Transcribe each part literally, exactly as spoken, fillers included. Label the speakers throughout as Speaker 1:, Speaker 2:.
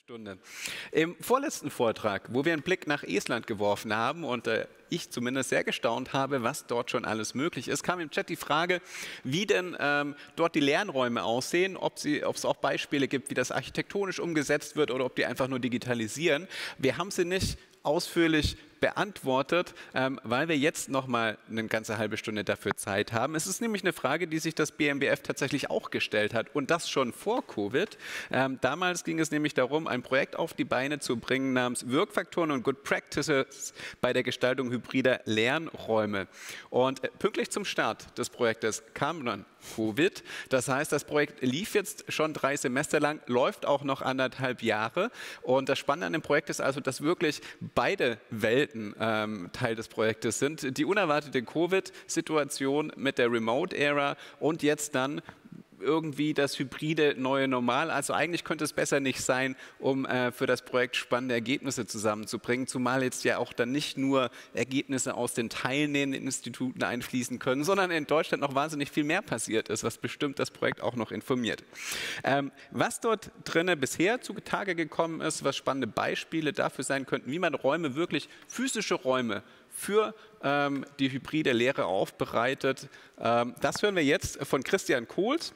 Speaker 1: Stunde. Im vorletzten Vortrag, wo wir einen Blick nach Estland geworfen haben und äh, ich zumindest sehr gestaunt habe, was dort schon alles möglich ist, kam im Chat die Frage, wie denn ähm, dort die Lernräume aussehen, ob sie, ob es auch Beispiele gibt, wie das architektonisch umgesetzt wird oder ob die einfach nur digitalisieren. Wir haben sie nicht ausführlich beantwortet, ähm, weil wir jetzt noch mal eine ganze halbe Stunde dafür Zeit haben. Es ist nämlich eine Frage, die sich das B M B F tatsächlich auch gestellt hat und das schon vor Covid. Ähm, damals ging es nämlich darum, ein Projekt auf die Beine zu bringen namens Wirkfaktoren und Good Practices bei der Gestaltung hybrider Lernräume. Und äh, pünktlich zum Start des Projektes kam dann Covid. Das heißt, das Projekt lief jetzt schon drei Semester lang, läuft auch noch anderthalb Jahre. Und das Spannende an dem Projekt ist also, dass wirklich beide Welten ähm, Teil des Projektes sind. Die unerwartete Covid-Situation mit der Remote-Ära und jetzt dann irgendwie das hybride neue Normal. Also eigentlich könnte es besser nicht sein, um äh, für das Projekt spannende Ergebnisse zusammenzubringen, zumal jetzt ja auch dann nicht nur Ergebnisse aus den teilnehmenden Instituten einfließen können, sondern in Deutschland noch wahnsinnig viel mehr passiert ist, was bestimmt das Projekt auch noch informiert. Ähm, was dort drinnen bisher zutage gekommen ist, was spannende Beispiele dafür sein könnten, wie man Räume, wirklich physische Räume für ähm, die hybride Lehre aufbereitet, ähm, das hören wir jetzt von Christian Kohls.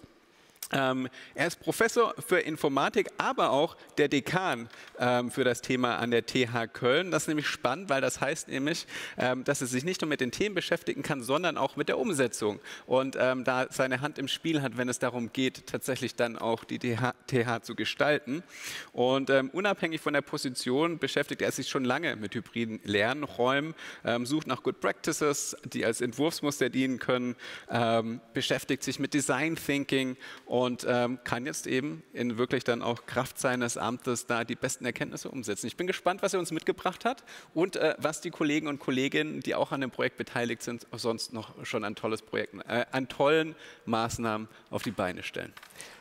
Speaker 1: Ähm, er ist Professor für Informatik, aber auch der Dekan ähm, für das Thema an der T H Köln. Das ist nämlich spannend, weil das heißt nämlich, ähm, dass er sich nicht nur mit den Themen beschäftigen kann, sondern auch mit der Umsetzung. Und ähm, da seine Hand im Spiel hat, wenn es darum geht, tatsächlich dann auch die T H zu gestalten. Und ähm, unabhängig von der Position beschäftigt er sich schon lange mit hybriden Lernräumen, ähm, sucht nach Good Practices, die als Entwurfsmuster dienen können, ähm, beschäftigt sich mit Design Thinking und ähm, kann jetzt eben in wirklich dann auch Kraft seines Amtes da die besten Erkenntnisse umsetzen. Ich bin gespannt, was er uns mitgebracht hat und äh, was die Kollegen und Kolleginnen, die auch an dem Projekt beteiligt sind, sonst noch schon an, tolles Projekten, äh, an tollen Maßnahmen auf die Beine stellen.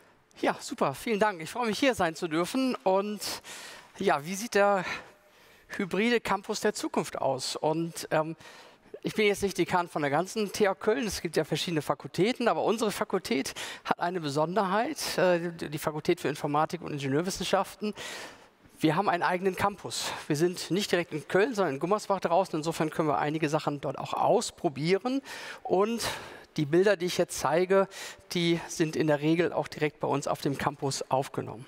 Speaker 2: Ja, super, vielen Dank. Ich freue mich, hier sein zu dürfen. Und ja, wie sieht der hybride Campus der Zukunft aus? Und ähm, ich bin jetzt nicht Dekan von der ganzen T H Köln, es gibt ja verschiedene Fakultäten, aber unsere Fakultät hat eine Besonderheit, die Fakultät für Informatik und Ingenieurwissenschaften. Wir haben einen eigenen Campus. Wir sind nicht direkt in Köln, sondern in Gummersbach draußen. Insofern können wir einige Sachen dort auch ausprobieren. Und die Bilder, die ich jetzt zeige, die sind in der Regel auch direkt bei uns auf dem Campus aufgenommen.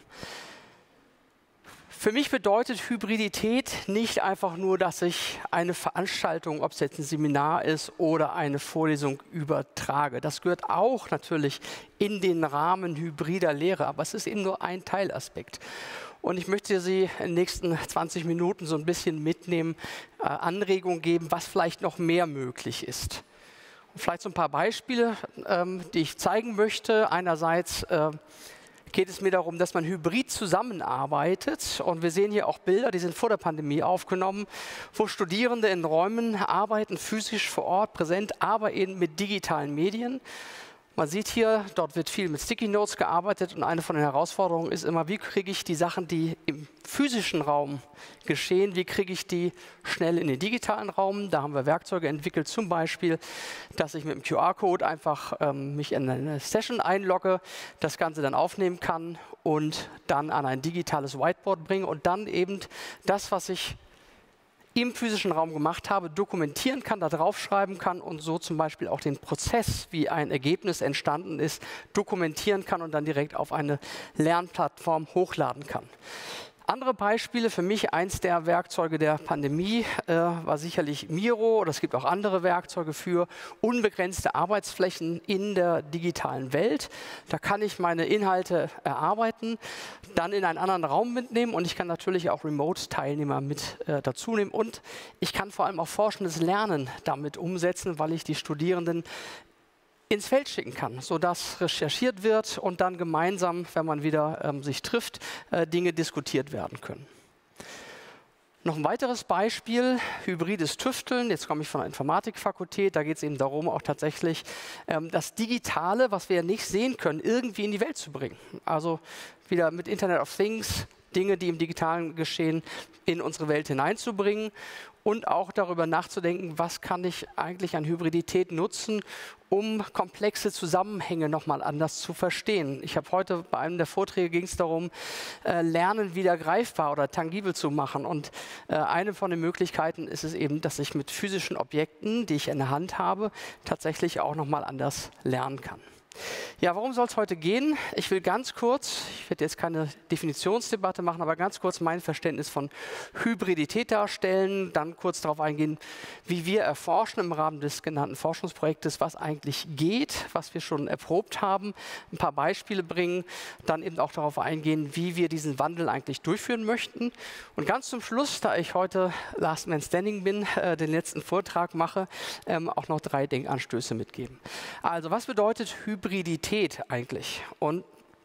Speaker 2: Für mich bedeutet Hybridität nicht einfach nur, dass ich eine Veranstaltung, ob es jetzt ein Seminar ist oder eine Vorlesung, übertrage. Das gehört auch natürlich in den Rahmen hybrider Lehre, aber es ist eben nur ein Teilaspekt. Und ich möchte Sie in den nächsten zwanzig Minuten so ein bisschen mitnehmen, äh, Anregungen geben, was vielleicht noch mehr möglich ist. Und vielleicht so ein paar Beispiele, ähm, die ich zeigen möchte. Einerseits äh, geht es mir darum, dass man hybrid zusammenarbeitet. Und wir sehen hier auch Bilder, die sind vor der Pandemie aufgenommen, wo Studierende in Räumen arbeiten, physisch vor Ort präsent, aber eben mit digitalen Medien. Man sieht hier, dort wird viel mit Sticky Notes gearbeitet und eine von den Herausforderungen ist immer, wie kriege ich die Sachen, die im physischen Raum geschehen, wie kriege ich die schnell in den digitalen Raum? Da haben wir Werkzeuge entwickelt, zum Beispiel, dass ich mit dem Q R-Code einfach ähm, mich in eine Session einlogge, das Ganze dann aufnehmen kann und dann an ein digitales Whiteboard bringe und dann eben das, was ich im physischen Raum gemacht habe, dokumentieren kann, da draufschreiben kann und so zum Beispiel auch den Prozess, wie ein Ergebnis entstanden ist, dokumentieren kann und dann direkt auf eine Lernplattform hochladen kann. Andere Beispiele, für mich eins der Werkzeuge der Pandemie äh, war sicherlich Miro, oder es gibt auch andere Werkzeuge für unbegrenzte Arbeitsflächen in der digitalen Welt. Da kann ich meine Inhalte erarbeiten, dann in einen anderen Raum mitnehmen und ich kann natürlich auch Remote-Teilnehmer mit äh, dazu nehmen und ich kann vor allem auch forschendes Lernen damit umsetzen, weil ich die Studierenden ins Feld schicken kann, sodass recherchiert wird und dann gemeinsam, wenn man wieder ähm, sich trifft, äh, Dinge diskutiert werden können. Noch ein weiteres Beispiel, hybrides Tüfteln. Jetzt komme ich von der Informatikfakultät, da geht es eben darum, auch tatsächlich ähm, das Digitale, was wir ja nicht sehen können, irgendwie in die Welt zu bringen. Also wieder mit Internet of Things, Dinge, die im digitalen Geschehen in unsere Welt hineinzubringen. und auch darüber nachzudenken, was kann ich eigentlich an Hybridität nutzen, um komplexe Zusammenhänge nochmal anders zu verstehen. Ich habe heute bei einem der Vorträge ging es darum, äh, Lernen wieder greifbar oder tangibel zu machen. Und äh, eine von den Möglichkeiten ist es eben, dass ich mit physischen Objekten, die ich in der Hand habe, tatsächlich auch nochmal anders lernen kann. Ja, worum soll es heute gehen? Ich will ganz kurz, ich werde jetzt keine Definitionsdebatte machen, aber ganz kurz mein Verständnis von Hybridität darstellen, dann kurz darauf eingehen, wie wir erforschen im Rahmen des genannten Forschungsprojektes, was eigentlich geht, was wir schon erprobt haben, ein paar Beispiele bringen, dann eben auch darauf eingehen, wie wir diesen Wandel eigentlich durchführen möchten. Und ganz zum Schluss, da ich heute Last Man Standing bin, äh, den letzten Vortrag mache, ähm, auch noch drei Denkanstöße mitgeben. Also, was bedeutet Hybridität eigentlich? Und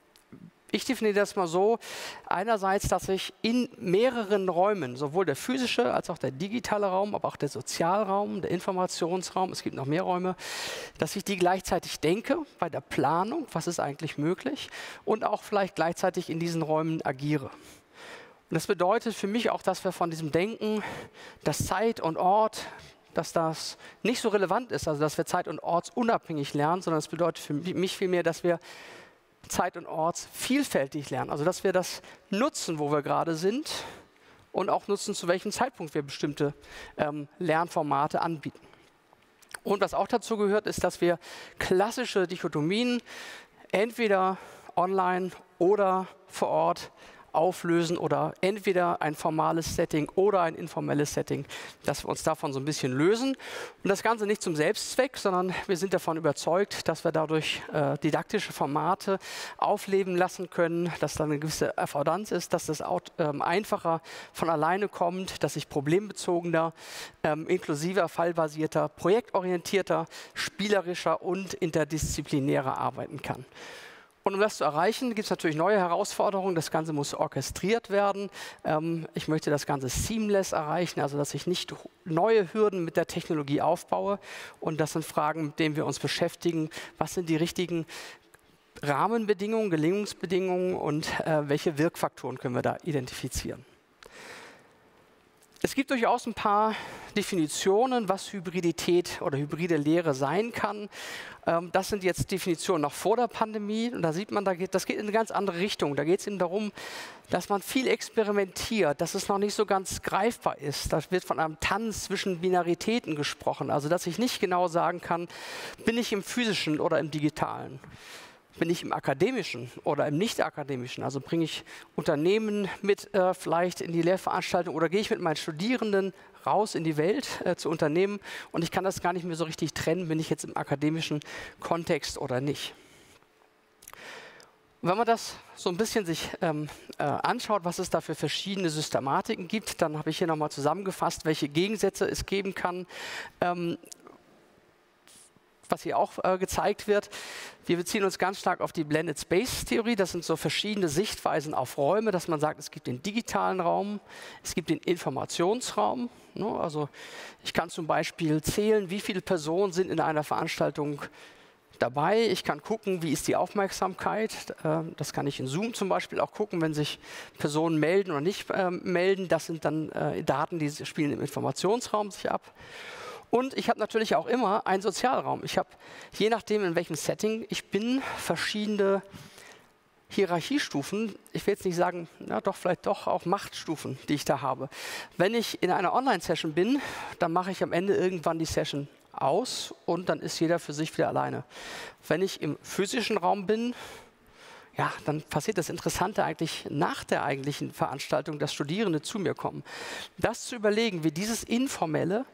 Speaker 2: ich definiere das mal so, einerseits, dass ich in mehreren Räumen, sowohl der physische als auch der digitale Raum, aber auch der Sozialraum, der Informationsraum, es gibt noch mehr Räume, dass ich die gleichzeitig denke bei der Planung, was ist eigentlich möglich, und auch vielleicht gleichzeitig in diesen Räumen agiere. Und das bedeutet für mich auch, dass wir von diesem Denken, dass Zeit und Ort, dass das nicht so relevant ist, also dass wir zeit- und ortsunabhängig lernen, sondern es bedeutet für mich vielmehr, dass wir zeit- und ortsvielfältig lernen. Also dass wir das nutzen, wo wir gerade sind und auch nutzen, zu welchem Zeitpunkt wir bestimmte ähm, Lernformate anbieten. Und was auch dazu gehört, ist, dass wir klassische Dichotomien entweder online oder vor Ort auflösen oder entweder ein formales Setting oder ein informelles Setting, dass wir uns davon so ein bisschen lösen. Und das Ganze nicht zum Selbstzweck, sondern wir sind davon überzeugt, dass wir dadurch äh, didaktische Formate aufleben lassen können, dass da eine gewisse Affordanz ist, dass das auch, ähm, einfacher von alleine kommt, dass ich problembezogener, ähm, inklusiver, fallbasierter, projektorientierter, spielerischer und interdisziplinärer arbeiten kann. Und um das zu erreichen, gibt es natürlich neue Herausforderungen. Das Ganze muss orchestriert werden. Ähm, ich möchte das Ganze seamless erreichen, also dass ich nicht neue Hürden mit der Technologie aufbaue. Und das sind Fragen, mit denen wir uns beschäftigen. Was sind die richtigen Rahmenbedingungen, Gelingungsbedingungen und äh, welche Wirkfaktoren können wir da identifizieren? Es gibt durchaus ein paar Definitionen, was Hybridität oder hybride Lehre sein kann. Ähm, das sind jetzt Definitionen noch vor der Pandemie. Und da sieht man, da geht, das geht in eine ganz andere Richtung. Da geht es eben darum, dass man viel experimentiert, dass es noch nicht so ganz greifbar ist. Da wird von einem Tanz zwischen Binaritäten gesprochen. Also dass ich nicht genau sagen kann, bin ich im physischen oder im digitalen. Bin ich im akademischen oder im nicht-akademischen? Also bringe ich Unternehmen mit äh, vielleicht in die Lehrveranstaltung oder gehe ich mit meinen Studierenden raus in die Welt äh, zu Unternehmen und ich kann das gar nicht mehr so richtig trennen, bin ich jetzt im akademischen Kontext oder nicht. Und wenn man das so ein bisschen sich ähm, äh, anschaut, was es da für verschiedene Systematiken gibt, dann habe ich hier nochmal zusammengefasst, welche Gegensätze es geben kann. Ähm, was hier auch äh, gezeigt wird. Wir beziehen uns ganz stark auf die Blended Space Theorie. Das sind so verschiedene Sichtweisen auf Räume, dass man sagt, es gibt den digitalen Raum, es gibt den Informationsraum. Ne? Also ich kann zum Beispiel zählen, wie viele Personen sind in einer Veranstaltung dabei. Ich kann gucken, wie ist die Aufmerksamkeit. Äh, das kann ich in Zoom zum Beispiel auch gucken, wenn sich Personen melden oder nicht äh, melden. Das sind dann äh, Daten, die spielen im Informationsraum sich ab. Und ich habe natürlich auch immer einen Sozialraum. Ich habe, je nachdem, in welchem Setting ich bin, verschiedene Hierarchiestufen. Ich will jetzt nicht sagen, na doch, vielleicht doch auch Machtstufen, die ich da habe. Wenn ich in einer Online-Session bin, dann mache ich am Ende irgendwann die Session aus und dann ist jeder für sich wieder alleine. Wenn ich im physischen Raum bin, ja, dann passiert das Interessante eigentlich nach der eigentlichen Veranstaltung, dass Studierende zu mir kommen. Das zu überlegen, wie dieses Informelle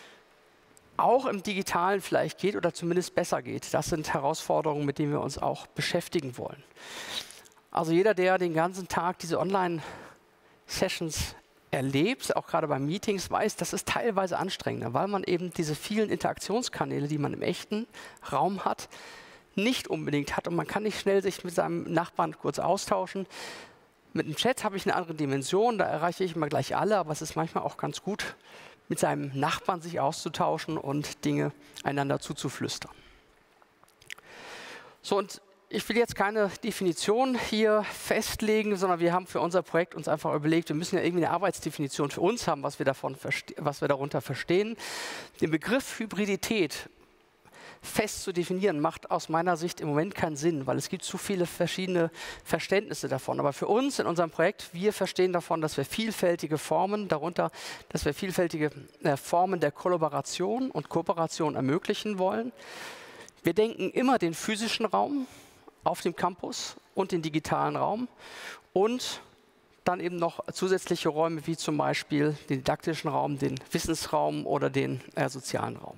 Speaker 2: auch im Digitalen vielleicht geht oder zumindest besser geht. Das sind Herausforderungen, mit denen wir uns auch beschäftigen wollen. Also jeder, der den ganzen Tag diese Online-Sessions erlebt, auch gerade bei Meetings, weiß, das ist teilweise anstrengender, weil man eben diese vielen Interaktionskanäle, die man im echten Raum hat, nicht unbedingt hat und man kann nicht schnell sich mit seinem Nachbarn kurz austauschen. Mit dem Chat habe ich eine andere Dimension, da erreiche ich immer gleich alle, aber es ist manchmal auch ganz gut, mit seinem Nachbarn sich auszutauschen und Dinge einander zuzuflüstern. So, und ich will jetzt keine Definition hier festlegen, sondern wir haben für unser Projekt uns einfach überlegt, wir müssen ja irgendwie eine Arbeitsdefinition für uns haben, was wir, davon was wir darunter verstehen. Den Begriff Hybridität fest zu definieren, macht aus meiner Sicht im Moment keinen Sinn, weil es gibt zu viele verschiedene Verständnisse davon. Aber für uns in unserem Projekt, wir verstehen davon, dass wir vielfältige Formen, darunter, dass wir vielfältige äh, Formen der Kollaboration und Kooperation ermöglichen wollen. Wir denken immer den physischen Raum auf dem Campus und den digitalen Raum und dann eben noch zusätzliche Räume wie zum Beispiel den didaktischen Raum, den Wissensraum oder den äh, sozialen Raum.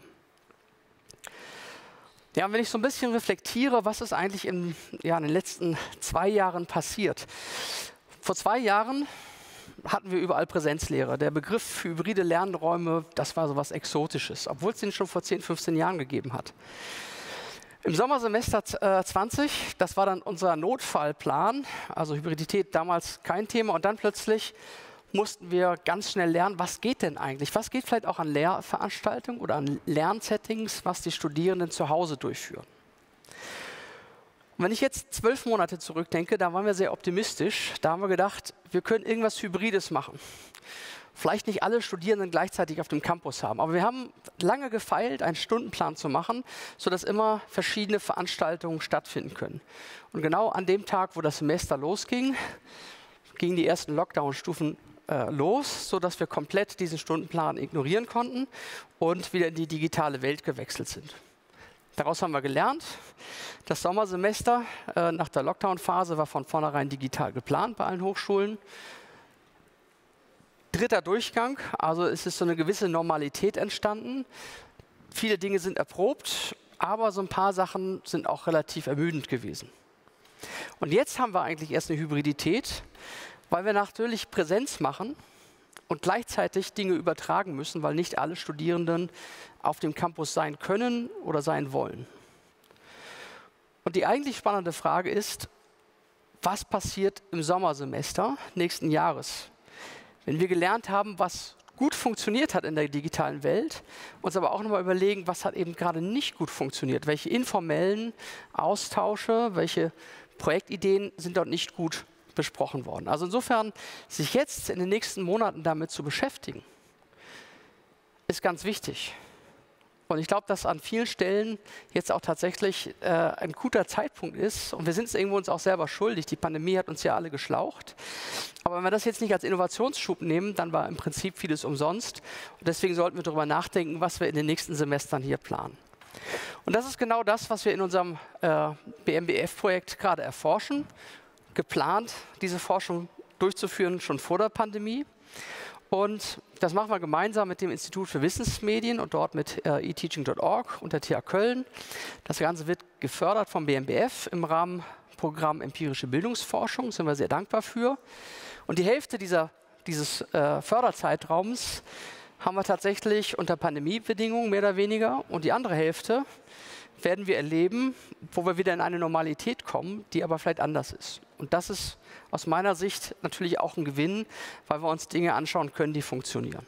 Speaker 2: Ja, und wenn ich so ein bisschen reflektiere, was ist eigentlich in, ja, in den letzten zwei Jahren passiert. Vor zwei Jahren hatten wir überall Präsenzlehre. Der Begriff hybride Lernräume, das war so was Exotisches, obwohl es den schon vor zehn, fünfzehn Jahren gegeben hat. Im Sommersemester äh, zwanzig, das war dann unser Notfallplan, also Hybridität damals kein Thema und dann plötzlich mussten wir ganz schnell lernen, was geht denn eigentlich? Was geht vielleicht auch an Lehrveranstaltungen oder an Lernsettings, was die Studierenden zu Hause durchführen? Und wenn ich jetzt zwölf Monate zurückdenke, da waren wir sehr optimistisch. Da haben wir gedacht, wir können irgendwas Hybrides machen. Vielleicht nicht alle Studierenden gleichzeitig auf dem Campus haben, aber wir haben lange gefeilt, einen Stundenplan zu machen, sodass immer verschiedene Veranstaltungen stattfinden können. Und genau an dem Tag, wo das Semester losging, gingen die ersten Lockdown-Stufen äh, los, sodass wir komplett diesen Stundenplan ignorieren konnten und wieder in die digitale Welt gewechselt sind. Daraus haben wir gelernt. Das Sommersemester äh, nach der Lockdown-Phase war von vornherein digital geplant bei allen Hochschulen. Dritter Durchgang, also es ist so eine gewisse Normalität entstanden. Viele Dinge sind erprobt, aber so ein paar Sachen sind auch relativ ermüdend gewesen. Und jetzt haben wir eigentlich erst eine Hybridität, weil wir natürlich Präsenz machen und gleichzeitig Dinge übertragen müssen, weil nicht alle Studierenden auf dem Campus sein können oder sein wollen. Und die eigentlich spannende Frage ist, was passiert im Sommersemester nächsten Jahres? Wenn wir gelernt haben, was gut funktioniert hat in der digitalen Welt, uns aber auch nochmal überlegen, was hat eben gerade nicht gut funktioniert, welche informellen Austausche, welche Projektideen sind dort nicht gut besprochen worden. Also insofern, sich jetzt in den nächsten Monaten damit zu beschäftigen, ist ganz wichtig. Und ich glaube, dass an vielen Stellen jetzt auch tatsächlich äh, ein guter Zeitpunkt ist. Und wir sind es irgendwo uns auch selber schuldig. Die Pandemie hat uns ja alle geschlaucht. Aber wenn wir das jetzt nicht als Innovationsschub nehmen, dann war im Prinzip vieles umsonst. Und deswegen sollten wir darüber nachdenken, was wir in den nächsten Semestern hier planen. Und das ist genau das, was wir in unserem äh, B M B F-Projekt gerade erforschen. Geplant, diese Forschung durchzuführen, schon vor der Pandemie. Und das machen wir gemeinsam mit dem Institut für Wissensmedien und dort mit äh, e teaching punkt org und der T H Köln. Das Ganze wird gefördert vom B M B F im Rahmenprogramm Empirische Bildungsforschung, sind wir sehr dankbar für. Und die Hälfte dieser, dieses äh, Förderzeitraums haben wir tatsächlich unter Pandemiebedingungen mehr oder weniger und die andere Hälfte werden wir erleben, wo wir wieder in eine Normalität kommen, die aber vielleicht anders ist. Und das ist aus meiner Sicht natürlich auch ein Gewinn, weil wir uns Dinge anschauen können, die funktionieren.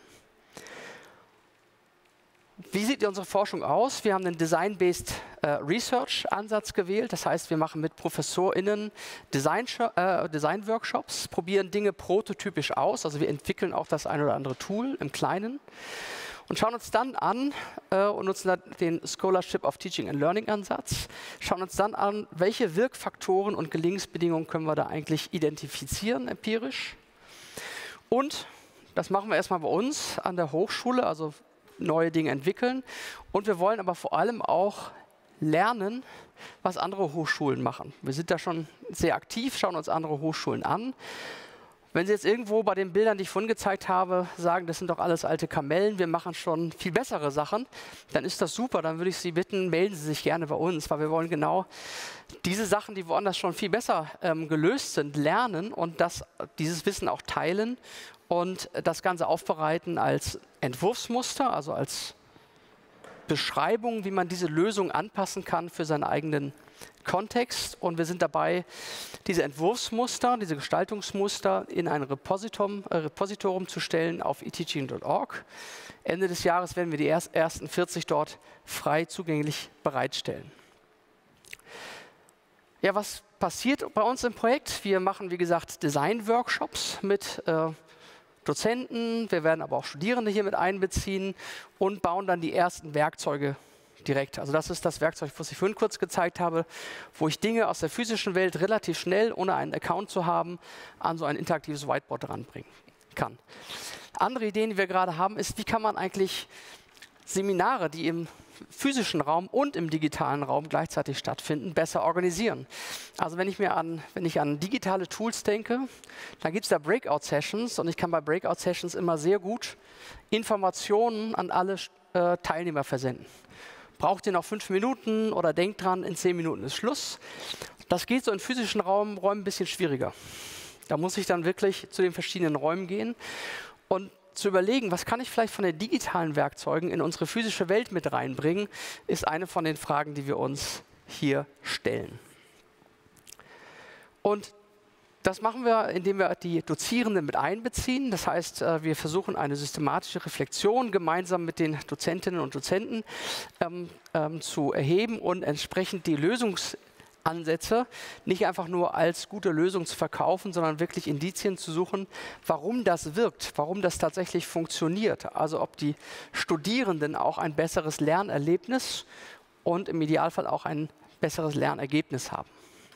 Speaker 2: Wie sieht unsere Forschung aus? Wir haben einen Design-Based äh, Research-Ansatz gewählt. Das heißt, wir machen mit ProfessorInnen Design, äh, Design-Workshops, probieren Dinge prototypisch aus. Also wir entwickeln auch das ein oder andere Tool im Kleinen und schauen uns dann an äh, und nutzen den Scholarship of Teaching and Learning Ansatz, schauen uns dann an, welche Wirkfaktoren und Gelingensbedingungen können wir da eigentlich identifizieren empirisch. Und das machen wir erstmal bei uns an der Hochschule, also neue Dinge entwickeln. Und wir wollen aber vor allem auch lernen, was andere Hochschulen machen. Wir sind da schon sehr aktiv, schauen uns andere Hochschulen an. Wenn Sie jetzt irgendwo bei den Bildern, die ich vorhin gezeigt habe, sagen, das sind doch alles alte Kamellen, wir machen schon viel bessere Sachen, dann ist das super. Dann würde ich Sie bitten, melden Sie sich gerne bei uns, weil wir wollen genau diese Sachen, die woanders schon viel besser ähm, gelöst sind, lernen und das, dieses Wissen auch teilen und das Ganze aufbereiten als Entwurfsmuster, also als Beschreibung, wie man diese Lösung anpassen kann für seinen eigenen Kontext. Und wir sind dabei, diese Entwurfsmuster, diese Gestaltungsmuster in ein Repositum, äh, Repositorium zu stellen auf e teaching punkt org. Ende des Jahres werden wir die ersten vierzig dort frei zugänglich bereitstellen. Ja, was passiert bei uns im Projekt? Wir machen, wie gesagt, Design-Workshops mit äh, Dozenten, wir werden aber auch Studierende hier mit einbeziehen und bauen dann die ersten Werkzeuge direkt. Also das ist das Werkzeug, was ich vorhin kurz gezeigt habe, wo ich Dinge aus der physischen Welt relativ schnell, ohne einen Account zu haben, an so ein interaktives Whiteboard ranbringen kann. Andere Ideen, die wir gerade haben, ist, wie kann man eigentlich Seminare, die im physischen Raum und im digitalen Raum gleichzeitig stattfinden, besser organisieren. Also wenn ich mir an, wenn ich an digitale Tools denke, dann gibt es da Breakout-Sessions und ich kann bei Breakout-Sessions immer sehr gut Informationen an alle äh, Teilnehmer versenden. Braucht ihr noch fünf Minuten oder denkt dran, in zehn Minuten ist Schluss. Das geht so in physischen Raum, Räumen ein bisschen schwieriger. Da muss ich dann wirklich zu den verschiedenen Räumen gehen und zu überlegen, was kann ich vielleicht von den digitalen Werkzeugen in unsere physische Welt mit reinbringen, ist eine von den Fragen, die wir uns hier stellen. Und das machen wir, indem wir die Dozierenden mit einbeziehen. Das heißt, wir versuchen eine systematische Reflexion gemeinsam mit den Dozentinnen und Dozenten ähm, ähm, zu erheben und entsprechend die Lösungs Ansätze nicht einfach nur als gute Lösung zu verkaufen, sondern wirklich Indizien zu suchen, warum das wirkt, warum das tatsächlich funktioniert. Also ob die Studierenden auch ein besseres Lernerlebnis und im Idealfall auch ein besseres Lernergebnis haben.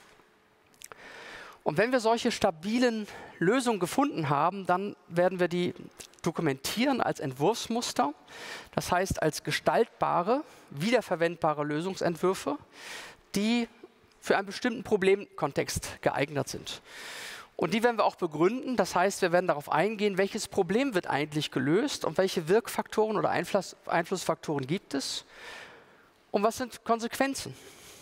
Speaker 2: Und wenn wir solche stabilen Lösungen gefunden haben, dann werden wir die dokumentieren als Entwurfsmuster, das heißt als gestaltbare, wiederverwendbare Lösungsentwürfe, die für einen bestimmten Problemkontext geeignet sind. Und die werden wir auch begründen, das heißt, wir werden darauf eingehen, welches Problem wird eigentlich gelöst und welche Wirkfaktoren oder Einfluss, Einflussfaktoren gibt es und was sind Konsequenzen.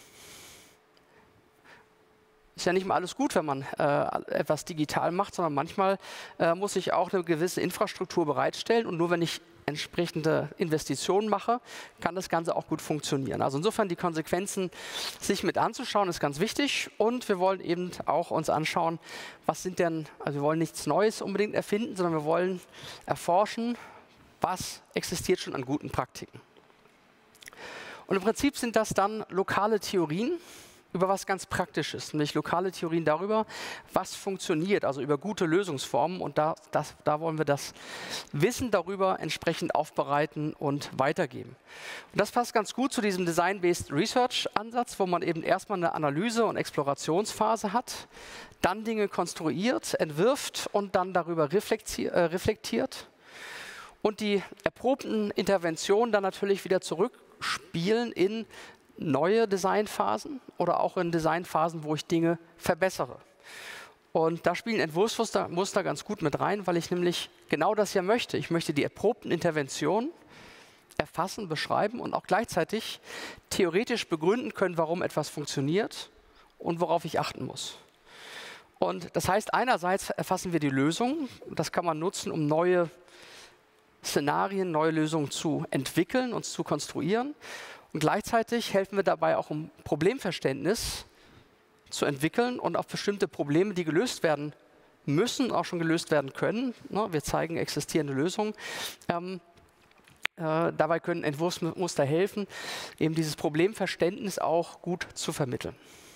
Speaker 2: Ist ja nicht mal alles gut, wenn man äh, etwas digital macht, sondern manchmal äh, muss ich auch eine gewisse Infrastruktur bereitstellen und nur wenn ich entsprechende Investitionen mache, kann das Ganze auch gut funktionieren. Also insofern die Konsequenzen sich mit anzuschauen, ist ganz wichtig und wir wollen eben auch uns anschauen, was sind denn, also wir wollen nichts Neues unbedingt erfinden, sondern wir wollen erforschen, was existiert schon an guten Praktiken. Und im Prinzip sind das dann lokale Theorien über was ganz Praktisches, nämlich lokale Theorien darüber, was funktioniert, also über gute Lösungsformen und da, das, da wollen wir das Wissen darüber entsprechend aufbereiten und weitergeben. Und das passt ganz gut zu diesem Design-Based Research-Ansatz, wo man eben erstmal eine Analyse- und Explorationsphase hat, dann Dinge konstruiert, entwirft und dann darüber reflektiert, äh, reflektiert und die erprobten Interventionen dann natürlich wieder zurückspielen in neue Designphasen oder auch in Designphasen, wo ich Dinge verbessere. Und da spielen Entwurfsmuster Muster ganz gut mit rein, weil ich nämlich genau das ja möchte. Ich möchte die erprobten Interventionen erfassen, beschreiben und auch gleichzeitig theoretisch begründen können, warum etwas funktioniert und worauf ich achten muss. Und das heißt, einerseits erfassen wir die Lösung. Das kann man nutzen, um neue Szenarien, neue Lösungen zu entwickeln und zu konstruieren. Und gleichzeitig helfen wir dabei auch, um Problemverständnis zu entwickeln und auf bestimmte Probleme, die gelöst werden müssen, auch schon gelöst werden können. Ne, wir zeigen existierende Lösungen. Ähm, äh, dabei können Entwurfsmuster helfen, eben dieses Problemverständnis auch gut zu vermitteln.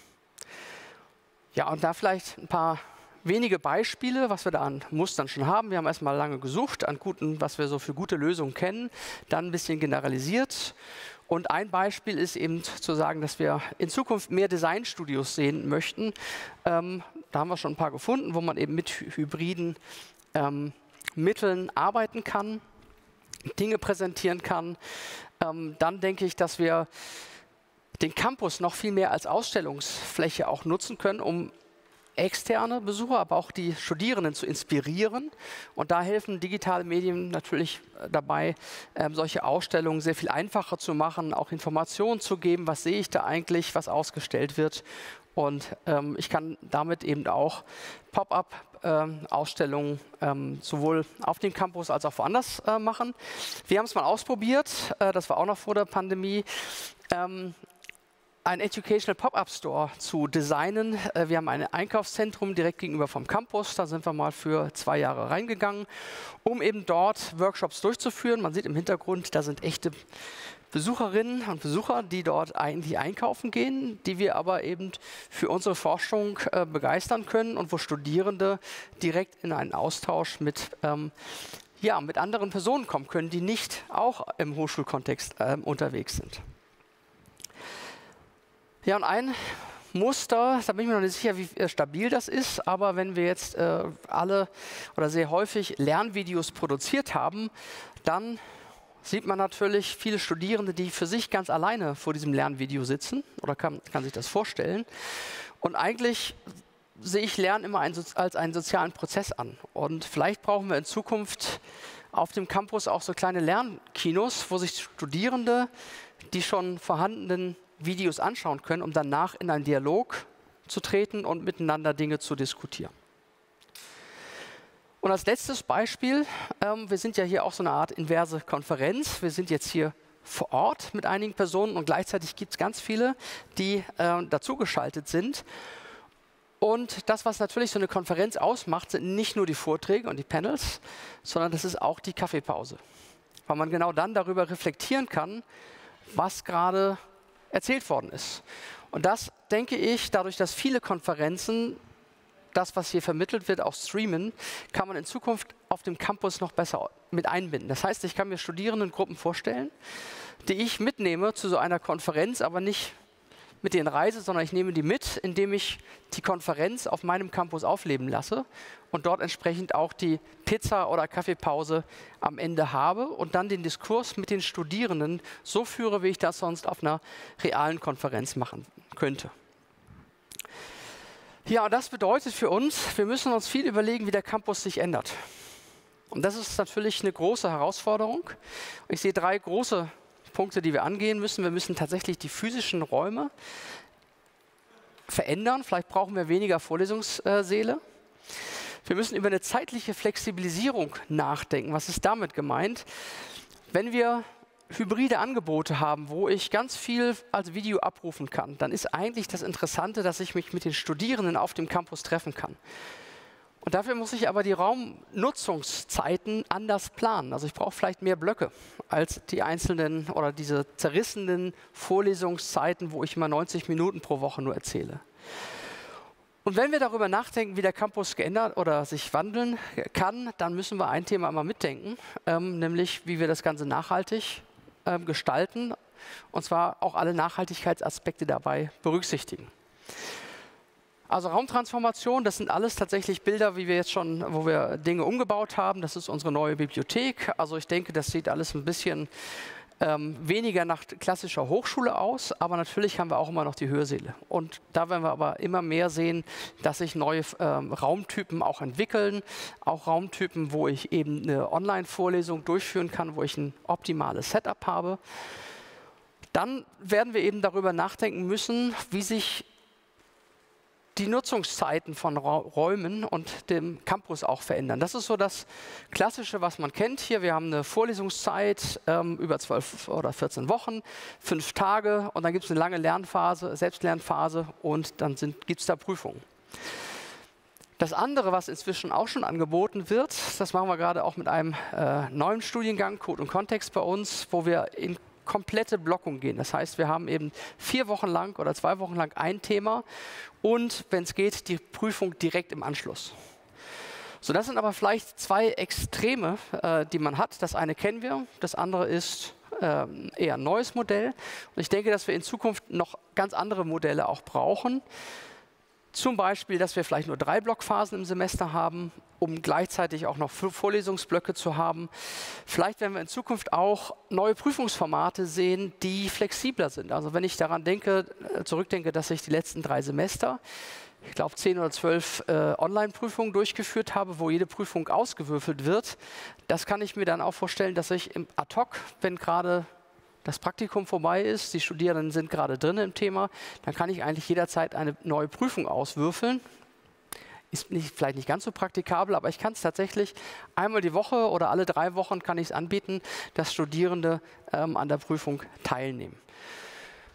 Speaker 2: Ja, und da vielleicht ein paar wenige Beispiele, was wir da an Mustern schon haben. Wir haben erstmal lange gesucht an guten, was wir so für gute Lösungen kennen, dann ein bisschen generalisiert. Und ein Beispiel ist eben zu sagen, dass wir in Zukunft mehr Designstudios sehen möchten. Ähm, da haben wir schon ein paar gefunden, wo man eben mit hybriden ähm, Mitteln arbeiten kann, Dinge präsentieren kann. Ähm, dann denke ich, dass wir den Campus noch viel mehr als Ausstellungsfläche auch nutzen können, um externe Besucher, aber auch die Studierenden zu inspirieren. Und da helfen digitale Medien natürlich dabei, ähm, solche Ausstellungen sehr viel einfacher zu machen, auch Informationen zu geben, was sehe ich da eigentlich, was ausgestellt wird. Und ähm, ich kann damit eben auch Pop-up-Ausstellungen ähm, sowohl auf dem Campus als auch woanders äh, machen. Wir haben es mal ausprobiert, äh, das war auch noch vor der Pandemie, ähm, ein Educational Pop-Up Store zu designen. Wir haben ein Einkaufszentrum direkt gegenüber vom Campus. Da sind wir mal für zwei Jahre reingegangen, um eben dort Workshops durchzuführen. Man sieht im Hintergrund, da sind echte Besucherinnen und Besucher, die dort eigentlich einkaufen gehen, die wir aber eben für unsere Forschung äh, begeistern können und wo Studierende direkt in einen Austausch mit, ähm, ja, mit anderen Personen kommen können, die nicht auch im Hochschulkontext äh, unterwegs sind. Ja, und ein Muster, da bin ich mir noch nicht sicher, wie stabil das ist, aber wenn wir jetzt äh, alle oder sehr häufig Lernvideos produziert haben, dann sieht man natürlich viele Studierende, die für sich ganz alleine vor diesem Lernvideo sitzen oder kann, kann sich das vorstellen. Und eigentlich sehe ich Lernen immer ein, als einen sozialen Prozess an. Und vielleicht brauchen wir in Zukunft auf dem Campus auch so kleine Lernkinos, wo sich Studierende die schon vorhandenen Videos anschauen können, um danach in einen Dialog zu treten und miteinander Dinge zu diskutieren. Und als letztes Beispiel, ähm, wir sind ja hier auch so eine Art inverse Konferenz. Wir sind jetzt hier vor Ort mit einigen Personen und gleichzeitig gibt es ganz viele, die äh, dazugeschaltet sind. Und das, was natürlich so eine Konferenz ausmacht, sind nicht nur die Vorträge und die Panels, sondern das ist auch die Kaffeepause. Weil man genau dann darüber reflektieren kann, was gerade erzählt worden ist. Und das, denke ich, dadurch, dass viele Konferenzen das, was hier vermittelt wird, auch streamen, kann man in Zukunft auf dem Campus noch besser mit einbinden. Das heißt, ich kann mir Studierendengruppen vorstellen, die ich mitnehme zu so einer Konferenz, aber nicht mit denen reise, sondern ich nehme die mit, indem ich die Konferenz auf meinem Campus aufleben lasse und dort entsprechend auch die Pizza- oder Kaffeepause am Ende habe und dann den Diskurs mit den Studierenden so führe, wie ich das sonst auf einer realen Konferenz machen könnte. Ja, und das bedeutet für uns, wir müssen uns viel überlegen, wie der Campus sich ändert. Und das ist natürlich eine große Herausforderung. Ich sehe drei große Punkte, die wir angehen müssen. Wir müssen tatsächlich die physischen Räume verändern. Vielleicht brauchen wir weniger Vorlesungssäle. Wir müssen über eine zeitliche Flexibilisierung nachdenken. Was ist damit gemeint? Wenn wir hybride Angebote haben, wo ich ganz viel als Video abrufen kann, dann ist eigentlich das Interessante, dass ich mich mit den Studierenden auf dem Campus treffen kann. Und dafür muss ich aber die Raumnutzungszeiten anders planen. Also ich brauche vielleicht mehr Blöcke als die einzelnen oder diese zerrissenen Vorlesungszeiten, wo ich immer neunzig Minuten pro Woche nur erzähle. Und wenn wir darüber nachdenken, wie der Campus geändert oder sich wandeln kann, dann müssen wir ein Thema immer mitdenken, ähm, nämlich wie wir das Ganze nachhaltig ähm, gestalten und zwar auch alle Nachhaltigkeitsaspekte dabei berücksichtigen. Also Raumtransformation, das sind alles tatsächlich Bilder, wie wir jetzt schon, wo wir Dinge umgebaut haben. Das ist unsere neue Bibliothek. Also ich denke, das sieht alles ein bisschen ähm, weniger nach klassischer Hochschule aus, aber natürlich haben wir auch immer noch die Hörsäle. Und da werden wir aber immer mehr sehen, dass sich neue ähm, Raumtypen auch entwickeln. Auch Raumtypen, wo ich eben eine Online-Vorlesung durchführen kann, wo ich ein optimales Setup habe. Dann werden wir eben darüber nachdenken müssen, wie sich die Nutzungszeiten von Räumen und dem Campus auch verändern. Das ist so das Klassische, was man kennt hier. Wir haben eine Vorlesungszeit ähm, über zwölf oder vierzehn Wochen, fünf Tage und dann gibt es eine lange Lernphase, Selbstlernphase und dann gibt es da Prüfungen. Das andere, was inzwischen auch schon angeboten wird, das machen wir gerade auch mit einem äh, neuen Studiengang, Code und Kontext bei uns, wo wir in komplette Blockung gehen. Das heißt, wir haben eben vier Wochen lang oder zwei Wochen lang ein Thema und, wenn es geht, die Prüfung direkt im Anschluss. So, das sind aber vielleicht zwei Extreme, äh, die man hat. Das eine kennen wir, das andere ist äh, eher ein neues Modell. Und ich denke, dass wir in Zukunft noch ganz andere Modelle auch brauchen. Zum Beispiel, dass wir vielleicht nur drei Blockphasen im Semester haben, um gleichzeitig auch noch Vorlesungsblöcke zu haben. Vielleicht werden wir in Zukunft auch neue Prüfungsformate sehen, die flexibler sind. Also wenn ich daran denke, zurückdenke, dass ich die letzten drei Semester, ich glaube zehn oder zwölf äh, Online-Prüfungen durchgeführt habe, wo jede Prüfung ausgewürfelt wird, das kann ich mir dann auch vorstellen, dass ich im ad hoc, wenn gerade das Praktikum vorbei ist, die Studierenden sind gerade drin im Thema, dann kann ich eigentlich jederzeit eine neue Prüfung auswürfeln. Ist nicht, vielleicht nicht ganz so praktikabel, aber ich kann es tatsächlich einmal die Woche oder alle drei Wochen kann ich es anbieten, dass Studierende ähm, an der Prüfung teilnehmen.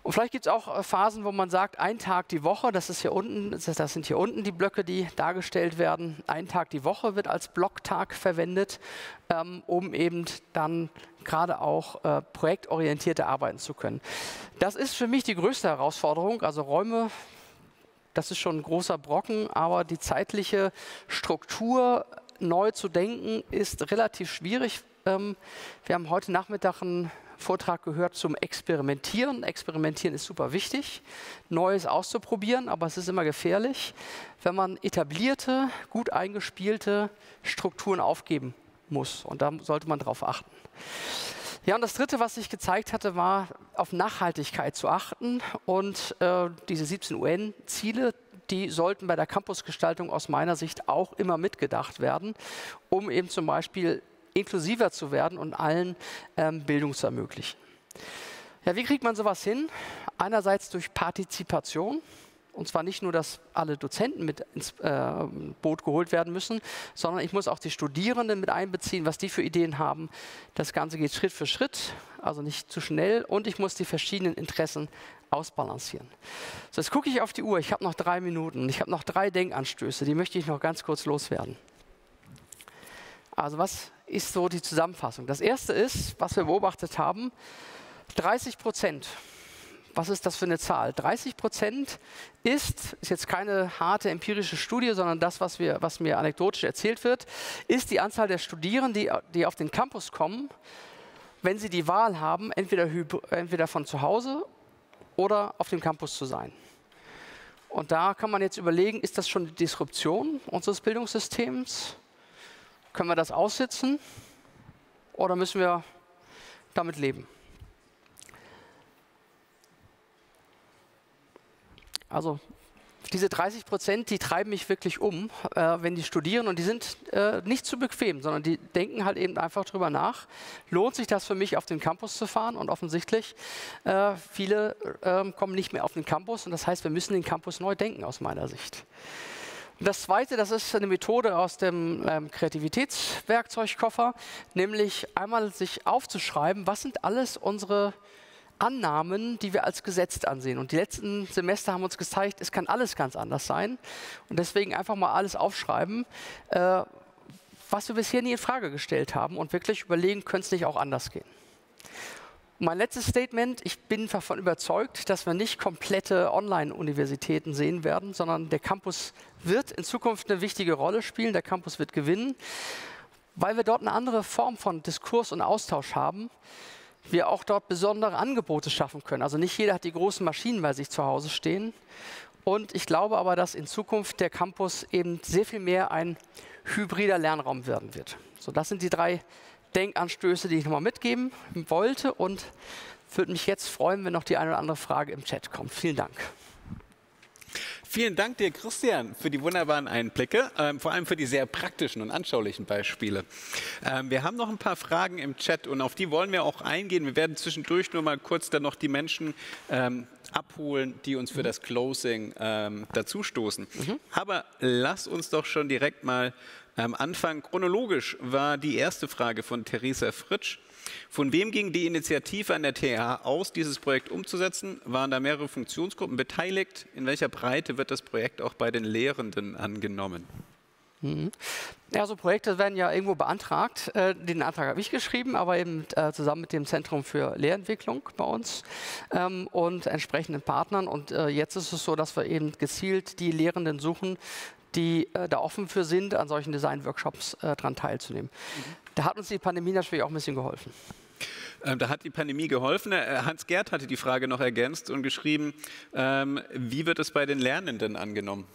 Speaker 2: Und vielleicht gibt es auch Phasen, wo man sagt, ein Tag die Woche, das ist hier unten, das sind hier unten die Blöcke, die dargestellt werden. Ein Tag die Woche wird als Blocktag verwendet, ähm, um eben dann gerade auch äh, projektorientierte arbeiten zu können. Das ist für mich die größte Herausforderung, also Räume. Das ist schon ein großer Brocken, aber die zeitliche Struktur neu zu denken ist relativ schwierig. Ähm, wir haben heute Nachmittag einen Vortrag gehört zum Experimentieren. Experimentieren ist super wichtig, Neues auszuprobieren, aber es ist immer gefährlich, wenn man etablierte, gut eingespielte Strukturen aufgeben muss. Und da sollte man drauf achten. Ja, und das Dritte, was ich gezeigt hatte, war, auf Nachhaltigkeit zu achten. Und äh, diese siebzehn U N-Ziele, die sollten bei der Campusgestaltung aus meiner Sicht auch immer mitgedacht werden, um eben zum Beispiel inklusiver zu werden und allen ähm, Bildung zu ermöglichen. Ja, wie kriegt man sowas hin? Einerseits durch Partizipation. Und zwar nicht nur, dass alle Dozenten mit ins äh, Boot geholt werden müssen, sondern ich muss auch die Studierenden mit einbeziehen, was die für Ideen haben. Das Ganze geht Schritt für Schritt, also nicht zu schnell. Und ich muss die verschiedenen Interessen ausbalancieren. So, jetzt gucke ich auf die Uhr. Ich habe noch drei Minuten. Ich habe noch drei Denkanstöße. Die möchte ich noch ganz kurz loswerden. Also was ist so die Zusammenfassung? Das erste ist, was wir beobachtet haben, dreißig Prozent. Was ist das für eine Zahl? dreißig Prozent ist, ist jetzt keine harte empirische Studie, sondern das, was, wir, was mir anekdotisch erzählt wird, ist die Anzahl der Studierenden, die, die auf den Campus kommen, wenn sie die Wahl haben, entweder, entweder von zu Hause oder auf dem Campus zu sein. Und da kann man jetzt überlegen, ist das schon die Disruption unseres Bildungssystems? Können wir das aussitzen oder müssen wir damit leben? Also diese dreißig Prozent, die treiben mich wirklich um, äh, wenn die studieren, und die sind äh, nicht zu bequem, sondern die denken halt eben einfach drüber nach. Lohnt sich das für mich, auf den Campus zu fahren? Und offensichtlich, äh, viele äh, kommen nicht mehr auf den Campus, und das heißt, wir müssen den Campus neu denken aus meiner Sicht. Und das Zweite, das ist eine Methode aus dem ähm, Kreativitätswerkzeugkoffer, nämlich einmal sich aufzuschreiben, was sind alles unsere Annahmen, die wir als gesetzt ansehen. Und die letzten Semester haben uns gezeigt, es kann alles ganz anders sein. Und deswegen einfach mal alles aufschreiben, äh, was wir bisher nie in Frage gestellt haben, und wirklich überlegen, könnte es nicht auch anders gehen. Und mein letztes Statement: Ich bin davon überzeugt, dass wir nicht komplette Online-Universitäten sehen werden, sondern der Campus wird in Zukunft eine wichtige Rolle spielen. Der Campus wird gewinnen, weil wir dort eine andere Form von Diskurs und Austausch haben. Wir auch dort besondere Angebote schaffen können. Also nicht jeder hat die großen Maschinen bei sich zu Hause stehen. Und ich glaube aber, dass in Zukunft der Campus eben sehr viel mehr ein hybrider Lernraum werden wird. So, das sind die drei Denkanstöße, die ich nochmal mitgeben wollte, und würde mich jetzt freuen, wenn noch die eine oder andere Frage im Chat kommt. Vielen Dank.
Speaker 1: Vielen Dank dir, Christian, für die wunderbaren Einblicke, ähm, vor allem für die sehr praktischen und anschaulichen Beispiele. Ähm, wir haben noch ein paar Fragen im Chat, und auf die wollen wir auch eingehen. Wir werden zwischendurch nur mal kurz dann noch die Menschen ähm, abholen, die uns für das Closing ähm, dazustoßen. Mhm. Aber lass uns doch schon direkt mal am Anfang chronologisch. War die erste Frage von Theresa Fritsch. Von wem ging die Initiative an der T H aus, dieses Projekt umzusetzen? Waren da mehrere Funktionsgruppen beteiligt? In welcher Breite wird das Projekt auch bei den Lehrenden angenommen?
Speaker 2: Mhm. Ja, so Projekte werden ja irgendwo beantragt. Äh, den Antrag habe ich geschrieben, aber eben äh, zusammen mit dem Zentrum für Lehrentwicklung bei uns ähm, und entsprechenden Partnern. Und äh, jetzt ist es so, dass wir eben gezielt die Lehrenden suchen, die äh, da offen für sind, an solchen Design-Workshops äh, daran teilzunehmen. Mhm. Da hat uns die Pandemie natürlich auch ein bisschen geholfen.
Speaker 1: Ähm, da hat die Pandemie geholfen. Äh, Hans-Gerd hatte die Frage noch ergänzt und geschrieben, ähm, wie wird es bei den Lernenden angenommen?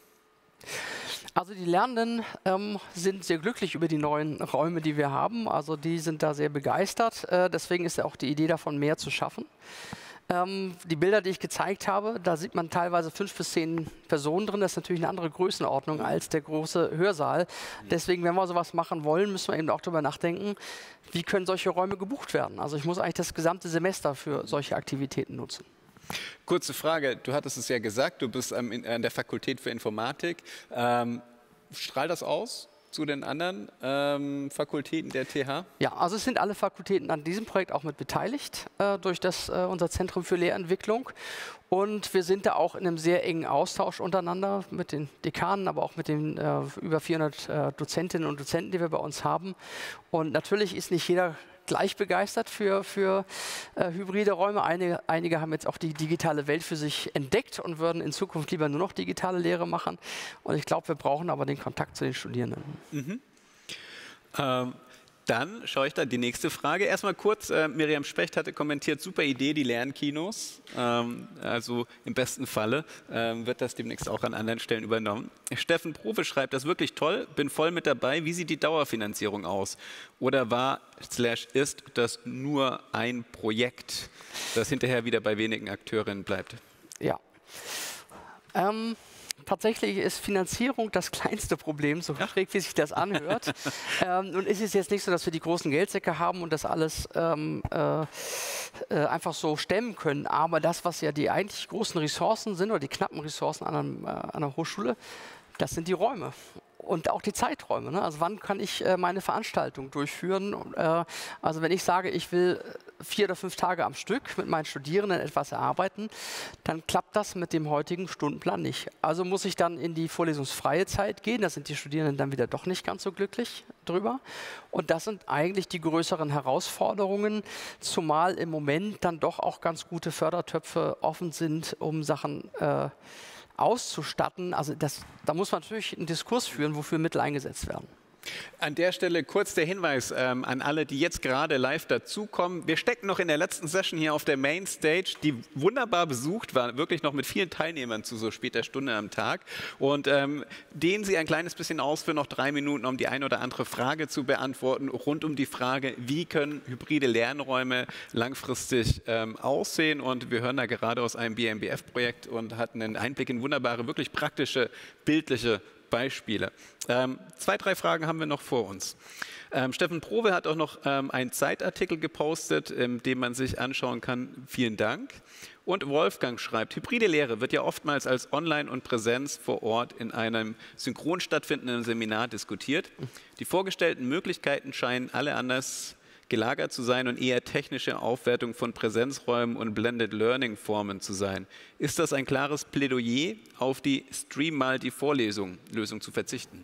Speaker 2: Also die Lernenden ähm, sind sehr glücklich über die neuen Räume, die wir haben. Also die sind da sehr begeistert. Äh, deswegen ist ja auch die Idee davon, mehr zu schaffen. Ähm, die Bilder, die ich gezeigt habe, da sieht man teilweise fünf bis zehn Personen drin. Das ist natürlich eine andere Größenordnung als der große Hörsaal. Deswegen, wenn wir sowas machen wollen, müssen wir eben auch darüber nachdenken, wie können solche Räume gebucht werden. Also ich muss eigentlich das gesamte Semester für solche Aktivitäten nutzen.
Speaker 1: Kurze Frage, du hattest es ja gesagt, du bist an der Fakultät für Informatik. Ähm, strahlt das aus? zu den anderen ähm, Fakultäten der T H?
Speaker 2: Ja, also es sind alle Fakultäten an diesem Projekt auch mit beteiligt, äh, durch das, äh, unser Zentrum für Lehrentwicklung. Und wir sind da auch in einem sehr engen Austausch untereinander mit den Dekanen, aber auch mit den äh, über vierhundert äh, Dozentinnen und Dozenten, die wir bei uns haben. Und natürlich ist nicht jeder gleich begeistert für, für äh, hybride Räume. Einige, einige haben jetzt auch die digitale Welt für sich entdeckt und würden in Zukunft lieber nur noch digitale Lehre machen. Und ich glaube, wir brauchen aber den Kontakt zu den Studierenden.
Speaker 1: Mhm. Ähm, dann schaue ich da die nächste Frage. Erstmal kurz, äh, Miriam Specht hatte kommentiert, super Idee, die Lernkinos. Ähm, also im besten Falle ähm, wird das demnächst auch an anderen Stellen übernommen. Steffen Profe schreibt, das ist wirklich toll, bin voll mit dabei. Wie sieht die Dauerfinanzierung aus? Oder war, slash ist das nur ein Projekt, das hinterher wieder bei wenigen Akteurinnen bleibt?
Speaker 2: Ja. Ähm. Tatsächlich ist Finanzierung das kleinste Problem, so schräg wie sich das anhört. ähm, nun ist es jetzt nicht so, dass wir die großen Geldsäcke haben und das alles ähm, äh, äh, einfach so stemmen können. Aber das, was ja die eigentlich großen Ressourcen sind oder die knappen Ressourcen an, einem, äh, an einer Hochschule, das sind die Räume. Und auch die Zeiträume. Ne? Also wann kann ich äh, meine Veranstaltung durchführen? Äh, also wenn ich sage, ich will vier oder fünf Tage am Stück mit meinen Studierenden etwas erarbeiten, dann klappt das mit dem heutigen Stundenplan nicht. Also muss ich dann in die vorlesungsfreie Zeit gehen. Da sind die Studierenden dann wieder doch nicht ganz so glücklich drüber. Und das sind eigentlich die größeren Herausforderungen, zumal im Moment dann doch auch ganz gute Fördertöpfe offen sind, um Sachen äh, auszustatten. Also das, da muss man natürlich einen Diskurs führen, wofür Mittel eingesetzt werden.
Speaker 1: An der Stelle kurz der Hinweis ähm, an alle, die jetzt gerade live dazukommen. Wir stecken noch in der letzten Session hier auf der Mainstage, die wunderbar besucht war, wirklich noch mit vielen Teilnehmern zu so später Stunde am Tag. Und ähm, dehnen Sie ein kleines bisschen aus für noch drei Minuten, um die eine oder andere Frage zu beantworten, rund um die Frage, wie können hybride Lernräume langfristig ähm, aussehen. Und wir hören da gerade aus einem B M B F-Projekt und hatten einen Einblick in wunderbare, wirklich praktische, bildliche Beispiele. Ähm, zwei, drei Fragen haben wir noch vor uns. Ähm, Steffen Probe hat auch noch ähm, einen Zeitartikel gepostet, in dem man sich anschauen kann. Vielen Dank. Und Wolfgang schreibt, hybride Lehre wird ja oftmals als Online und Präsenz vor Ort in einem synchron stattfindenden Seminar diskutiert. Die vorgestellten Möglichkeiten scheinen alle anders gelagert zu sein und eher technische Aufwertung von Präsenzräumen und Blended Learning Formen zu sein. Ist das ein klares Plädoyer, auf die Stream-Multi-Vorlesung Lösung zu verzichten?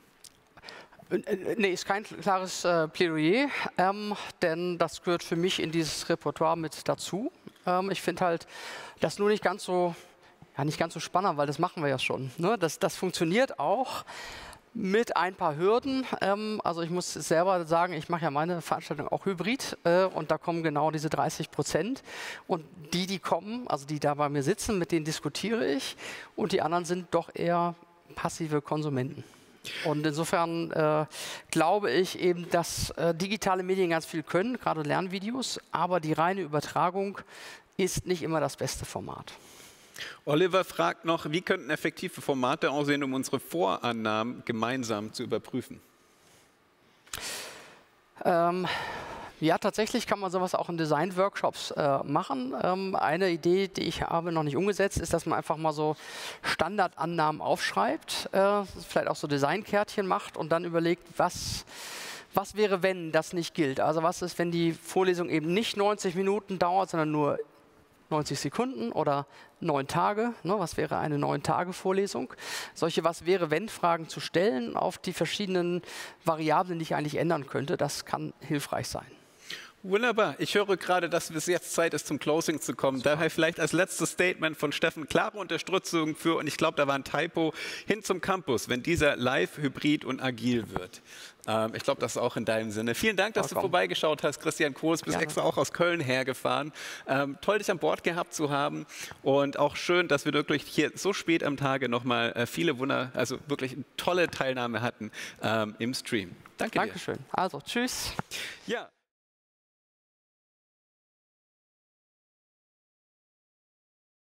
Speaker 2: Nee, ist kein klares äh, Plädoyer, ähm, denn das gehört für mich in dieses Repertoire mit dazu. Ähm, ich finde halt, das nur nicht ganz so, ja, nicht ganz so spannend, weil das machen wir ja schon. Ne? Das, das funktioniert auch. Mit ein paar Hürden. Ähm, also ich muss selber sagen, ich mache ja meine Veranstaltung auch hybrid äh, und da kommen genau diese dreißig Prozent. Und die, die kommen, also die da bei mir sitzen, mit denen diskutiere ich und die anderen sind doch eher passive Konsumenten. Und insofern äh, glaube ich eben, dass äh, digitale Medien ganz viel können, gerade Lernvideos, aber die reine Übertragung ist nicht immer das beste Format.
Speaker 1: Oliver fragt noch, wie könnten effektive Formate aussehen, um unsere Vorannahmen gemeinsam zu überprüfen?
Speaker 2: Ähm, ja, tatsächlich kann man sowas auch in Design-Workshops äh, machen. Ähm, eine Idee, die ich habe, noch nicht umgesetzt, ist, dass man einfach mal so Standardannahmen aufschreibt, äh, vielleicht auch so Designkärtchen macht und dann überlegt, was... Was wäre, wenn das nicht gilt? Also was ist, wenn die Vorlesung eben nicht neunzig Minuten dauert, sondern nur neunzig Sekunden oder neun Tage? Ne? Was wäre eine neun-Tage-Vorlesung? Solche Was-wäre-wenn-Fragen zu stellen auf die verschiedenen Variablen, die ich eigentlich ändern könnte, das kann hilfreich sein.
Speaker 1: Wunderbar. Ich höre gerade, dass es jetzt Zeit ist, zum Closing zu kommen. Super. Daher vielleicht als letztes Statement von Steffen, klare Unterstützung für, und ich glaube, da war ein Typo, hin zum Campus, wenn dieser live, hybrid und agil wird. Ähm, ich glaube, das ist auch in deinem Sinne. Vielen Dank, dass Vollkommen. du vorbeigeschaut hast. Christian Kohls, bist extra auch aus Köln hergefahren. Ähm, toll, dich an Bord gehabt zu haben und auch schön, dass wir wirklich hier so spät am Tage nochmal äh, viele Wunder, also wirklich tolle Teilnahme hatten ähm, im Stream. Danke
Speaker 2: Dankeschön.
Speaker 1: dir.
Speaker 2: Also, tschüss.
Speaker 1: Ja.